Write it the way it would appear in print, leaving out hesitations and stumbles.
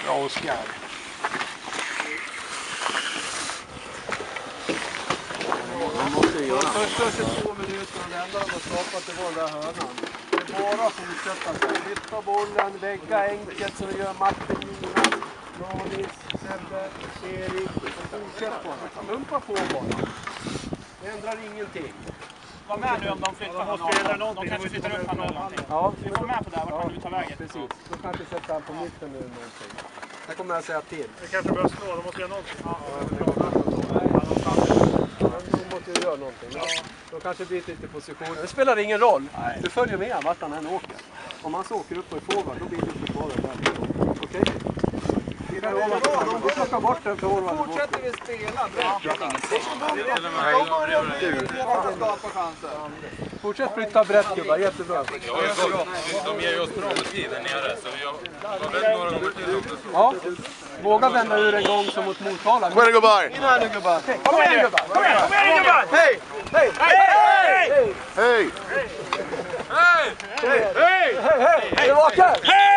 Bra Oskar. De första 22 minuterna, det enda de har skapat, det var den där hörnan. Det är bara att fortsätta så här. Flytta bollen, vägga enkelt så det gör Martin, Jonas, Ranis, Sebbe, Erik. Fortsätt bara. Pumpa på bara. Det ändrar ingenting. Var med nu om de flyttar någonting. De kanske flyttar upp han eller någonting. Ja, vi får med på det här, vart kan du ta vägen? Precis. Då kanske sätta han på mitten nu någonting. Det kommer jag säga till. Det kanske behöver slå, de måste göra någonting. Ja, de måste ju göra någonting. Ja. De kanske byter lite position. Det spelar ingen roll. Nej. Du följer med vart han än åker. Om han så åker upp på ett forward, då blir det inte kvar där. Okej? Vi plockar bort den forwarden. Fortsätter vi spela. Bra. Fortsätt flytta brett gubbar, jättebra. De ger ju oss bra tid här nere, så vi har vänt några gånger till. Ja, våga vända ur en gång som mot Motala. Kom igen gubbar! In här nu gubbar! Kom igen gubbar! Kom igen gubbar! Hej! Hej! Hej! Hej! Hej! Hej! Hej! Hej! Är du vaken? Hej!